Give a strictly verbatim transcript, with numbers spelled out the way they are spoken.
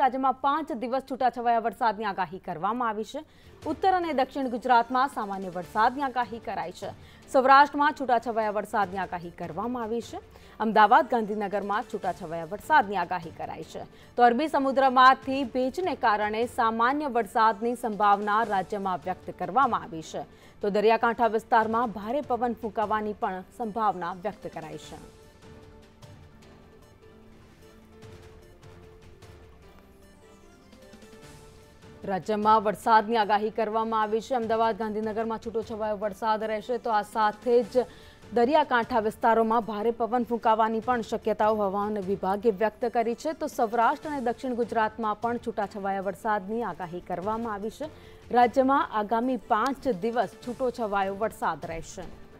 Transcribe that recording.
રાજ્યમાં પાંચ દિવસ છૂટાછવાયા વરસાદની આગાહી કરવામાં આવી છે। ઉત્તર અને દક્ષિણ ગુજરાતમાં સામાન્ય વરસાદની આગાહી કરાઈ છે। સૌરાષ્ટ્રમાં છૂટાછવાયા વરસાદની આગાહી કરવામાં આવી છે। અમદાવાદ ગાંધીનગરમાં છૂટાછવાયા વરસાદની આગાહી કરાઈ છે। તો અરબી સમુદ્રમાંથી ભેજને કારણે સામાન્ય વરસાદની સંભાવના રાજ્યમાં વ્યક્ત કરવામાં આવી છે। તો દરિયાકાંઠા વિસ્તારમાં ભારે પવન ફૂંકાવાની પણ સંભાવના વ્યક્ત કરાઈ છે। રાજ્યમાં વરસાદની આગાહી કરવામાં આવી છે। અમદાવાદ ગાંધીનગરમાં છૂટોછવાયો વરસાદ રહેશે। તો આ સાથે જ દરિયાકાંઠા વિસ્તારોમાં ભારે પવન ફૂંકાવાની પણ શક્યતાઓ હવામાન વિભાગે વ્યક્ત કરી છે। તો સૌરાષ્ટ્ર અને દક્ષિણ ગુજરાતમાં પણ છૂટાછવાયા વરસાદની આગાહી કરવામાં આવી છે। રાજ્યમાં આગામી પાંચ દિવસ છૂટોછવાયો વરસાદ રહેશે।